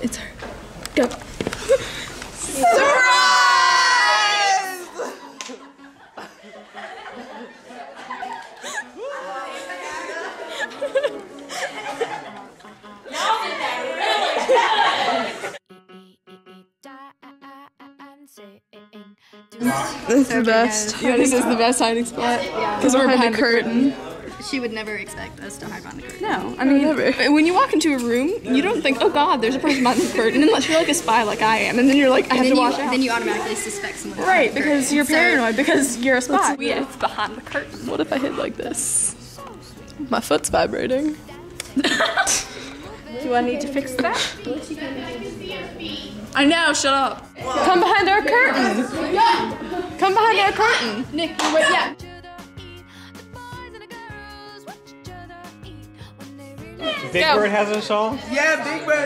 It's her. Go. Surprise! This is the best. Yeah, this is the best hiding spot. Because we're behind the curtain. She would never expect us to hide behind the curtain. No, I mean, when you walk into a room, you don't think, oh God, there's a person behind the curtain, unless you're like a spy like I am, and then you're like, I have to watch out. Then you automatically suspect someone. Right, because you're paranoid, because you're a spy. It's behind the curtain. What if I hit like this? My foot's vibrating. Do I need to fix that? I know, shut up. Come behind our curtain. Come behind our curtain. Nick, wait, yeah. Big Go. Bird has a song? Yeah, Big Bird.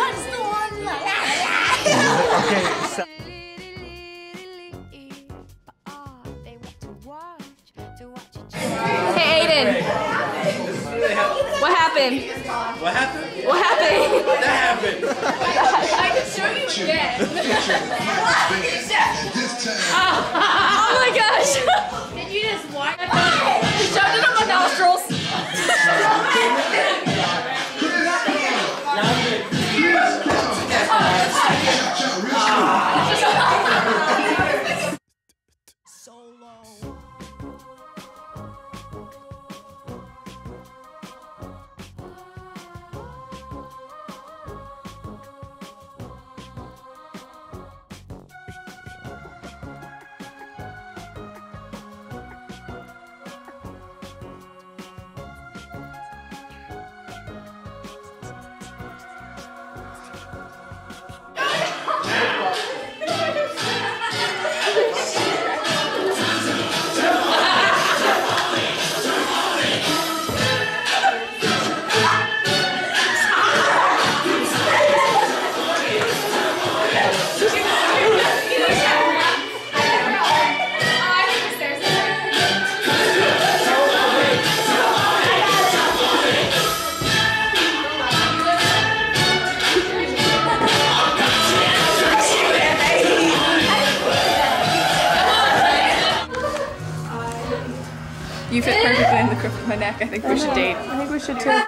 Okay, so Hey, Aiden. What happened? what happened? What happened? That happened. I can show you again. Oh my gosh. Did you just walk? Shoved it up my nostrils. You fit perfectly in the crook of my neck. I think we should date. I think we should too.